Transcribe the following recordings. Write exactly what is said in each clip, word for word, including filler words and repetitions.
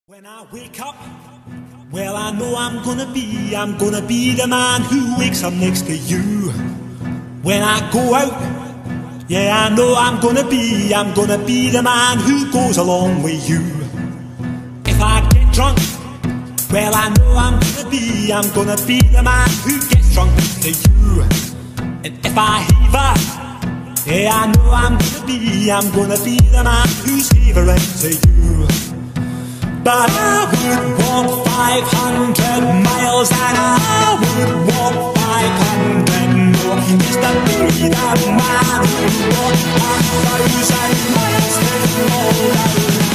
When I wake up, well I know I'm gonna be, I'm gonna be the man who wakes up next to you. When I go out, yeah I know I'm gonna be, I'm gonna be the man who goes along with you. If I get drunk, well I know I'm gonna be, I'm gonna be the man who gets drunk next to you. And if I heaver, yeah I know I'm gonna be, I'm gonna be the man who's heavering to you. But I would walk five hundred miles and I would walk five hundred more just to be the man who walked a thousand miles with all that.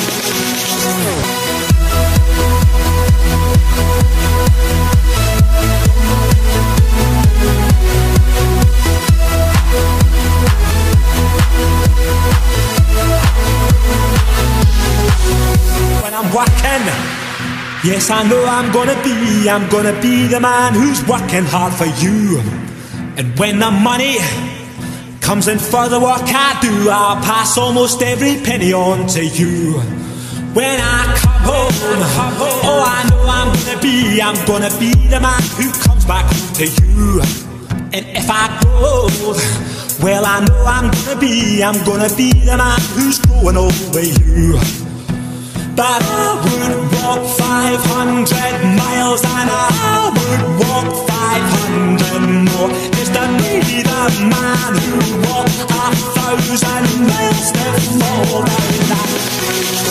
When I'm working, yes I know I'm gonna be, I'm gonna be the man who's working hard for you. And when the money comes in for the work I do, I'll pass almost every penny on to you. When I come home, oh I know I'm gonna be, I'm gonna be the man who comes back home to you. And if I grow, well I know I'm gonna be, I'm gonna be the man who's growing old with you. But I would walk five hundred miles and I would walk five hundred more just to be the man who walked a thousand miles before that.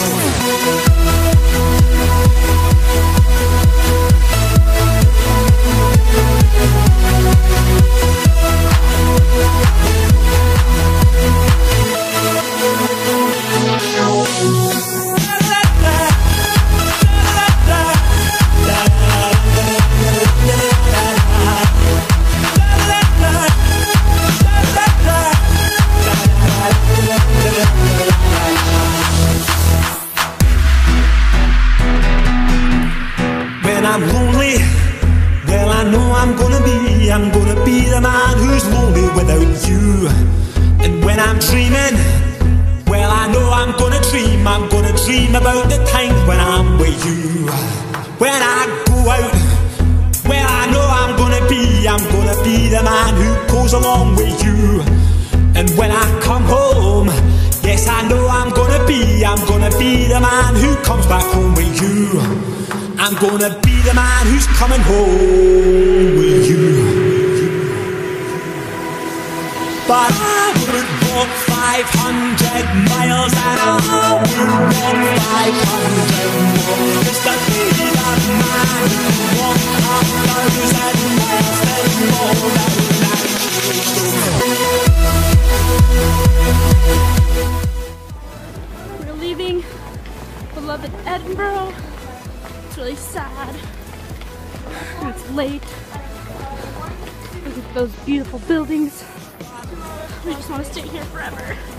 I'm lonely, well I know I'm gonna be, I'm gonna be the man who's lonely without you. And when I'm dreaming, well I know I'm gonna dream, I'm gonna dream about the times when I'm with you. When I go out, well I know I'm gonna be, I'm gonna be the man who goes along with you. And when I come home, yes I know I'm gonna be, I'm gonna be the man who comes back home with you. I'm gonna be the man who's coming home with you. But I would walk five hundred miles and I would walk five hundred more just to be the man who walked a thousand miles and more than that. We're leaving beloved Edinburgh. It's really sad. And it's late. Look at those beautiful buildings. We just want to stay here forever.